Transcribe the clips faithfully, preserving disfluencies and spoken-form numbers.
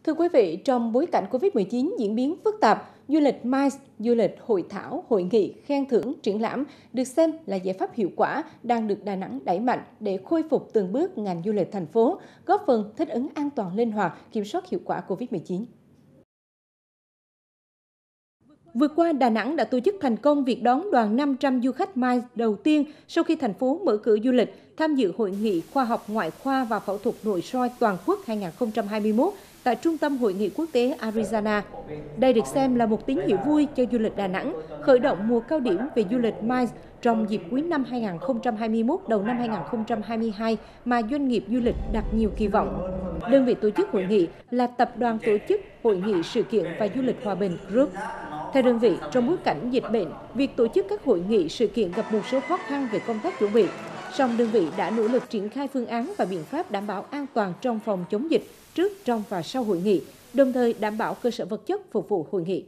Thưa quý vị, trong bối cảnh Covid mười chín diễn biến phức tạp, du lịch MICE, du lịch hội thảo, hội nghị, khen thưởng, triển lãm được xem là giải pháp hiệu quả đang được Đà Nẵng đẩy mạnh để khôi phục từng bước ngành du lịch thành phố, góp phần thích ứng an toàn linh hoạt, kiểm soát hiệu quả Covid mười chín. Vừa qua, Đà Nẵng đã tổ chức thành công việc đón đoàn năm trăm du khách MICE đầu tiên sau khi thành phố mở cửa du lịch tham dự hội nghị khoa học ngoại khoa và phẫu thuật nội soi toàn quốc hai nghìn không trăm hai mươi mốt tại Trung tâm Hội nghị Quốc tế Arizona. Đây được xem là một tín hiệu vui cho du lịch Đà Nẵng, khởi động mùa cao điểm về du lịch MICE trong dịp cuối năm hai nghìn không trăm hai mươi mốt, đầu năm hai nghìn không trăm hai mươi hai mà doanh nghiệp du lịch đặt nhiều kỳ vọng. Đơn vị tổ chức hội nghị là Tập đoàn Tổ chức Hội nghị Sự kiện và Du lịch Hòa Bình Group. Theo đơn vị, trong bối cảnh dịch bệnh, việc tổ chức các hội nghị sự kiện gặp một số khó khăn về công tác chuẩn bị. Song đơn vị đã nỗ lực triển khai phương án và biện pháp đảm bảo an toàn trong phòng chống dịch trước, trong và sau hội nghị, đồng thời đảm bảo cơ sở vật chất phục vụ hội nghị.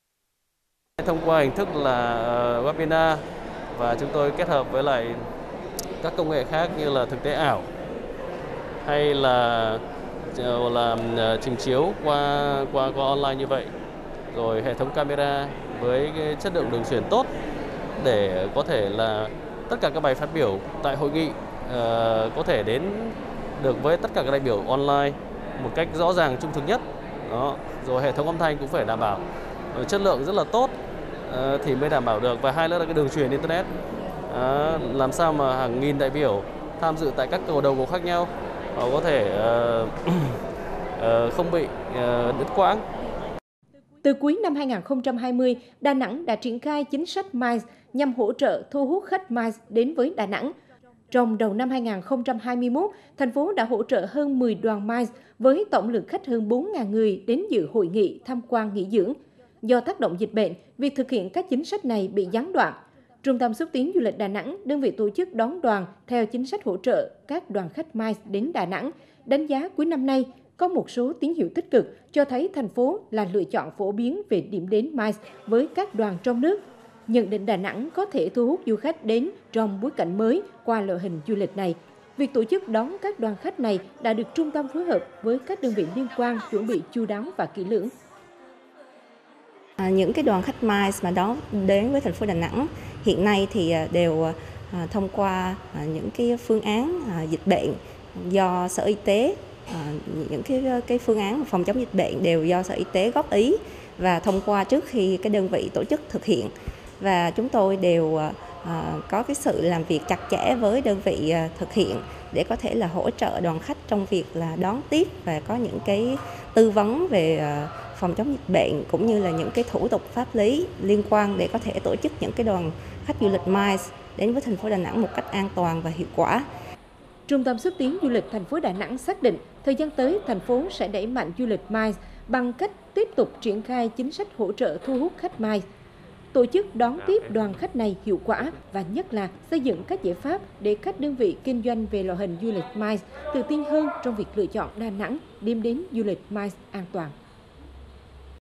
Thông qua hình thức là webinar và chúng tôi kết hợp với lại các công nghệ khác như là thực tế ảo hay là là trình chiếu qua qua qua online như vậy, rồi hệ thống camera với cái chất lượng đường truyền tốt để có thể là tất cả các bài phát biểu tại hội nghị uh, có thể đến được với tất cả các đại biểu online một cách rõ ràng, trung thực nhất. Đó. Rồi hệ thống âm thanh cũng phải đảm bảo chất lượng rất là tốt uh, thì mới đảm bảo được. Và hai nữa là cái đường truyền internet, uh, làm sao mà hàng nghìn đại biểu tham dự tại các cầu đầu cầu khác nhau họ có thể uh, uh, không bị uh, đứt quãng. Từ cuối năm hai nghìn không trăm hai mươi, Đà Nẵng đã triển khai chính sách MICE nhằm hỗ trợ thu hút khách MICE đến với Đà Nẵng. Trong đầu năm hai nghìn không trăm hai mươi mốt, thành phố đã hỗ trợ hơn mười đoàn MICE với tổng lượng khách hơn bốn nghìn người đến dự hội nghị, tham quan, nghỉ dưỡng. Do tác động dịch bệnh, việc thực hiện các chính sách này bị gián đoạn. Trung tâm xúc tiến du lịch Đà Nẵng, đơn vị tổ chức đón đoàn theo chính sách hỗ trợ các đoàn khách MICE đến Đà Nẵng, đánh giá cuối năm nay có một số tín hiệu tích cực cho thấy thành phố là lựa chọn phổ biến về điểm đến MICE với các đoàn trong nước. Nhận định Đà Nẵng có thể thu hút du khách đến trong bối cảnh mới qua loại hình du lịch này. Việc tổ chức đón các đoàn khách này đã được trung tâm phối hợp với các đơn vị liên quan chuẩn bị chu đáo và kỹ lưỡng. À, những cái đoàn khách MICE mà đón đến với thành phố Đà Nẵng hiện nay thì đều à, thông qua à, những cái phương án à, dịch bệnh do Sở Y tế. À, những cái cái phương án phòng chống dịch bệnh đều do Sở Y tế góp ý và thông qua trước khi cái đơn vị tổ chức thực hiện, và chúng tôi đều à, có cái sự làm việc chặt chẽ với đơn vị à, thực hiện để có thể là hỗ trợ đoàn khách trong việc là đón tiếp và có những cái tư vấn về à, phòng chống dịch bệnh cũng như là những cái thủ tục pháp lý liên quan để có thể tổ chức những cái đoàn khách du lịch MICE đến với thành phố Đà Nẵng một cách an toàn và hiệu quả. Trung tâm xúc tiến du lịch thành phố Đà Nẵng xác định thời gian tới thành phố sẽ đẩy mạnh du lịch MICE bằng cách tiếp tục triển khai chính sách hỗ trợ thu hút khách MICE, tổ chức đón tiếp đoàn khách này hiệu quả và nhất là xây dựng các giải pháp để các đơn vị kinh doanh về loại hình du lịch MICE tự tin hơn trong việc lựa chọn Đà Nẵng điểm đến du lịch MICE an toàn.